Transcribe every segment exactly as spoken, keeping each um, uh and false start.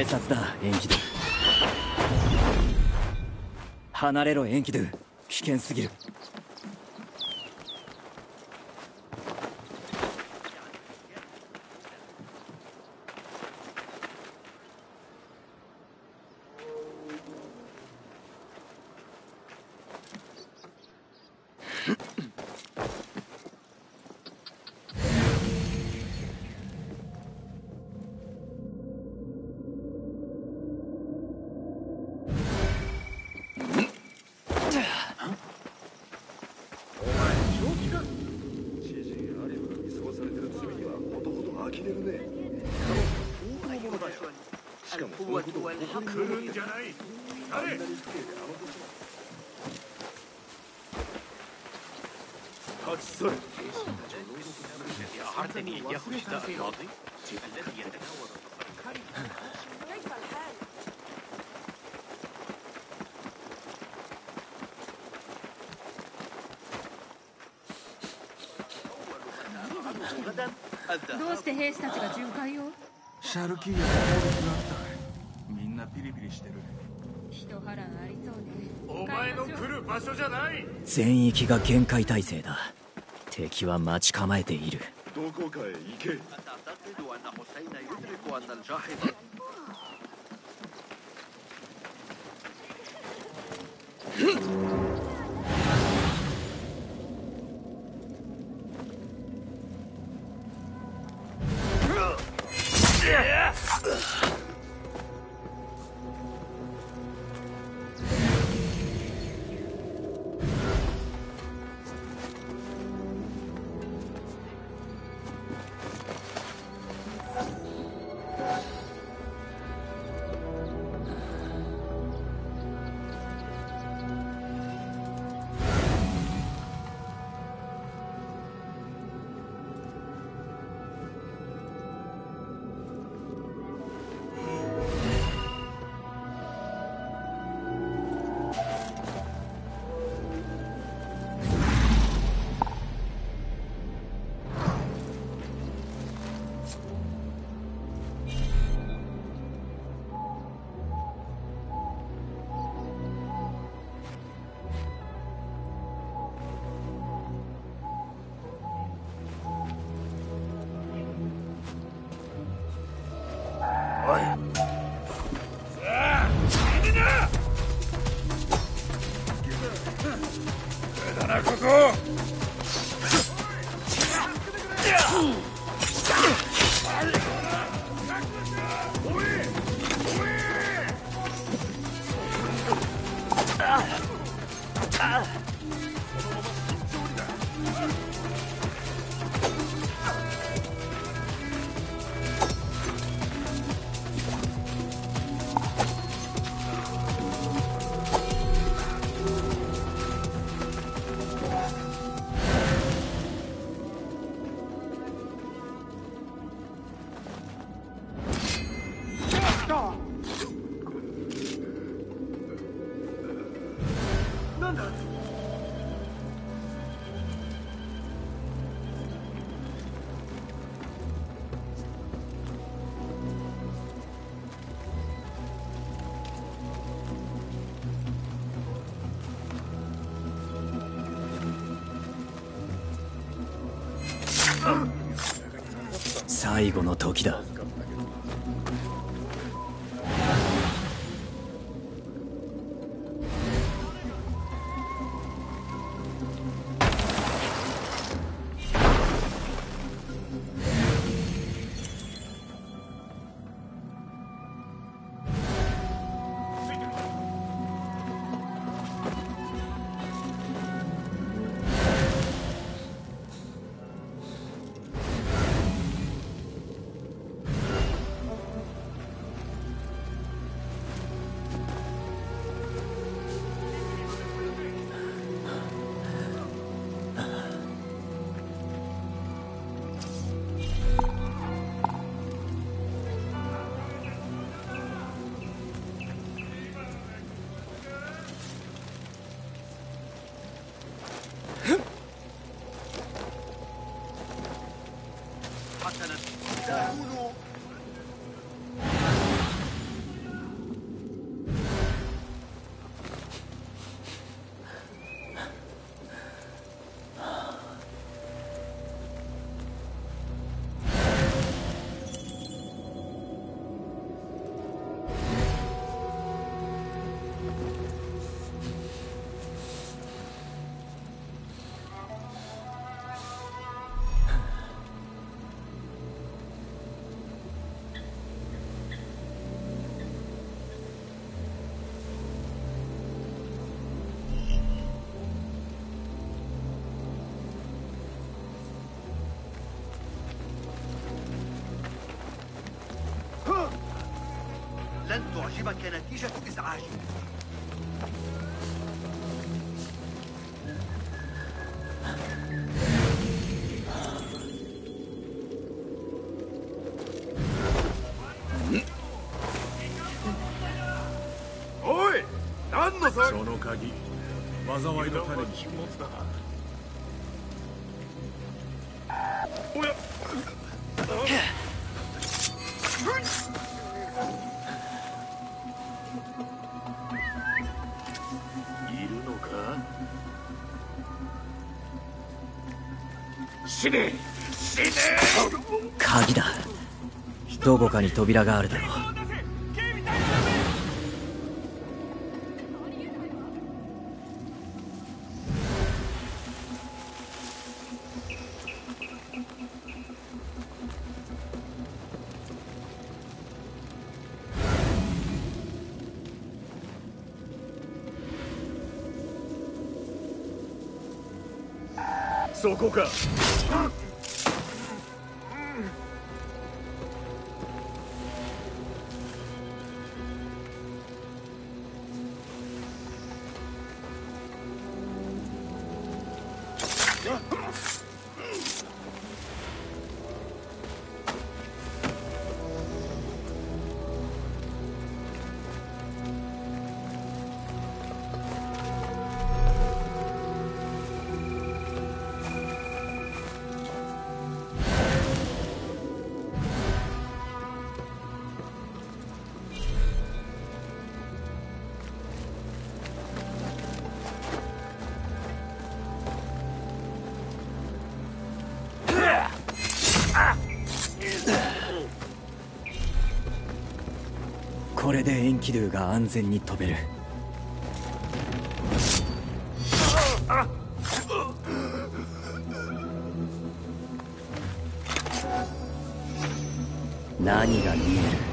偵察だ、エンキドゥ。離れろ、エンキドゥ。危険すぎる。 どうして兵士たちが巡回を？ シャルキーヤの攻撃があった。みんなピリピリしてる。 一波乱ありそうね。 お前の来る場所じゃない。 全域が限界態勢だ。敵は待ち構えている。 どこかへ行け。 最後の時だ。 كنتيجة إزعاج. おい、何のさ。 その鍵、災いの種に持つだ。 おや。いるのか。死ね死ね。 鍵だ。どこかに扉があるだろう。 そこか。 これでエンキドゥが安全に飛べる。何が見える？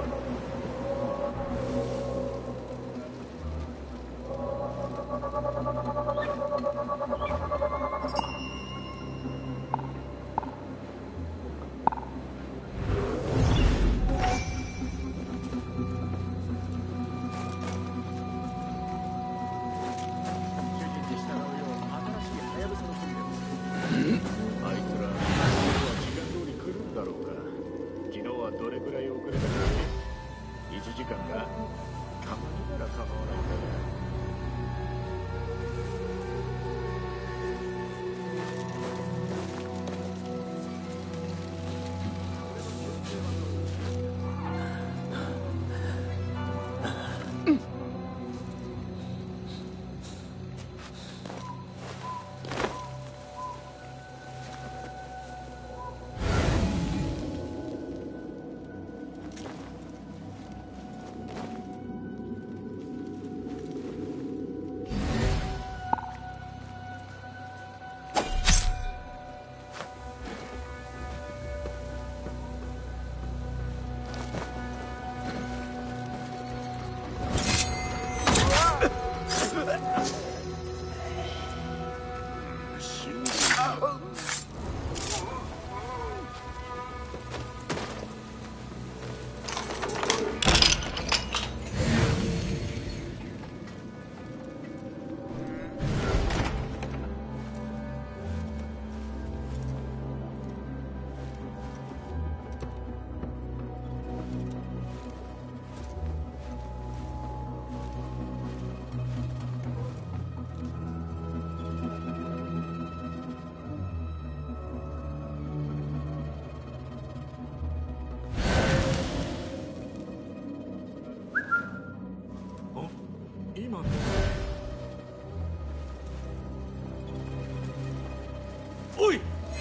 おい。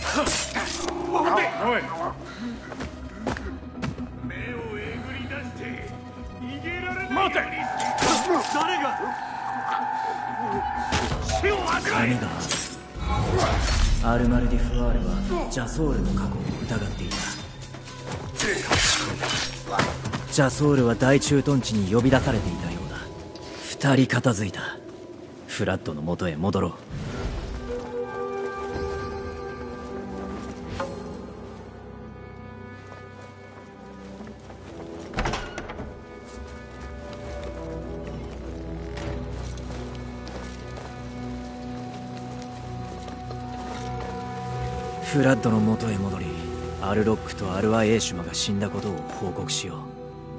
おい。目をえぐり出して逃げられないように。待て。誰が。死を味わえ。 神がアルマルディ・フワーレはジャソールの過去を疑っていた。ジャソールは大駐屯地に呼び出されていたようだ。二人片付いた。フラッドの元へ戻ろう。 フラッドの元へ戻り、アルロックとアルワ・エーシュマが死んだことを報告しよう。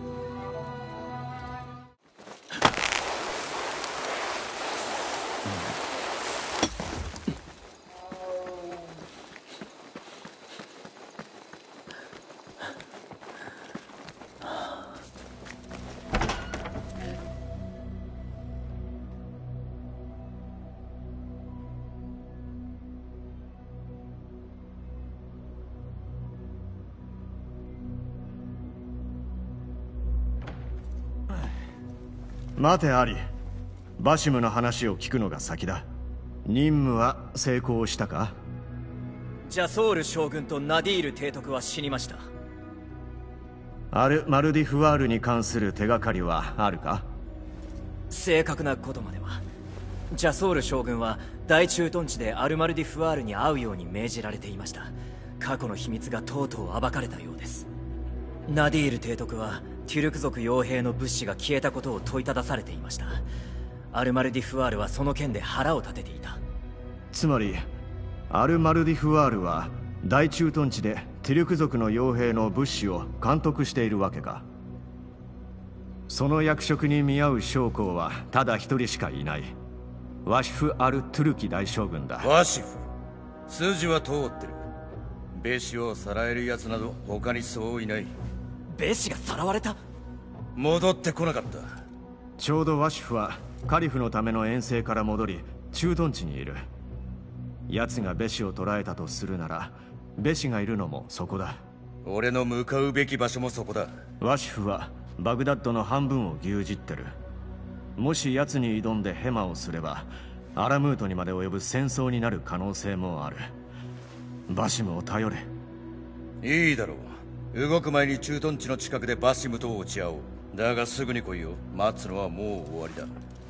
待てアリ、バシムの話を聞くのが先だ。任務は成功したか？ ジャソール将軍とナディール提督は死にました。 アル・マルディフワールに関する手がかりはあるか？ 正確なことまでは。ジャソール将軍は大駐屯地でアル・マルディフワールに会うように命じられていました。過去の秘密がとうとう暴かれたようです。ナディール提督はテュルク族傭兵の物資が消えたことを問いただされていました。アル・マルディフワールはその件で腹を立てていた。 つまりアル・マルディフワールは大駐屯地でテュルク族の傭兵の物資を監督しているわけか。その役職に見合う将校はただ一人しかいない。ワシフ・アル・トゥルキ大将軍だ。 ワシフ、筋は通ってる。ベシをさらえる奴など他にそういない。 ベシがさらわれた？ 戻ってこなかった。 ちょうどワシフはカリフのための遠征から戻り駐屯地にいる。奴がベシを捕らえたとするならベシがいるのもそこだ。 俺の向かうべき場所もそこだ。 ワシフはバグダッドの半分を牛耳ってる。もし奴に挑んでヘマをすればアラムートにまで及ぶ戦争になる可能性もある。バシムを頼れ。 いいだろう。動く前に駐屯地の近くでバシムと落ち合おう。だがすぐに来いよ。待つのはもう終わりだ。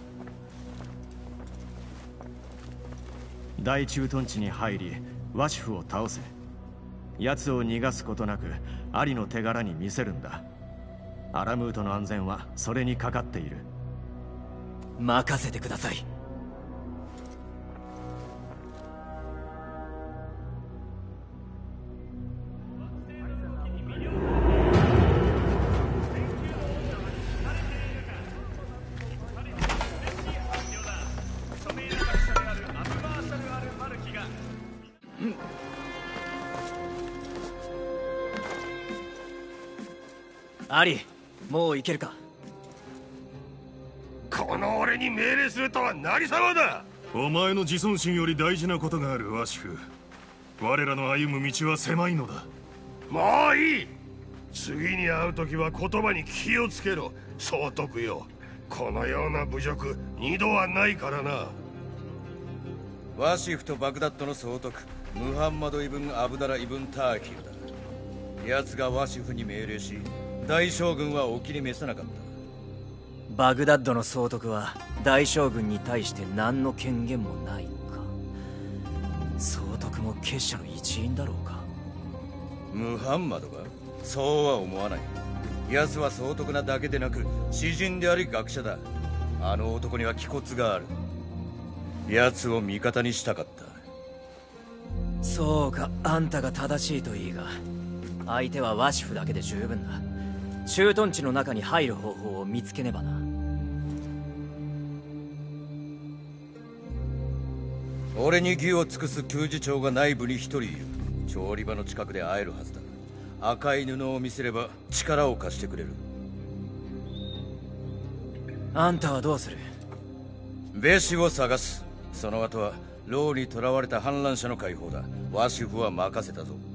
大駐屯地に入りワシフを倒せ。奴を逃がすことなくアリの手柄に見せるんだ。アラムートの安全はそれにかかっている。 任せてください。アリ、もう行けるか？ この俺に命令するとは何様だ。 お前の自尊心より大事なことがある、ワシフ。我らの歩む道は狭いのだ。 もういい。次に会う時は言葉に気をつけろ、総督よ。このような侮辱二度はないからな。 ワシフとバグダッドの総督ムハンマド・イブン・アブダラ・イブン・ターキルだ。奴がワシフに命令し大将軍はお気に召さなかった。 バグダッドの総督は大将軍に対して何の権限もないか。総督も結社の一員だろうか。 ムハンマドが？そうは思わない。奴は総督なだけでなく詩人であり学者だ。あの男には気骨がある。奴を味方にしたかった。 そうか、あんたが正しいといいが、相手はワシフだけで十分だ。駐屯地の中に入る方法を見つけねばな。 俺に義を尽くす給仕長が内部に一人いる。調理場の近くで会えるはずだ。赤い布を見せれば力を貸してくれる。 あんたはどうする？ ベシを探す。その後は牢に囚われた反乱者の解放だ。ワシフは任せたぞ。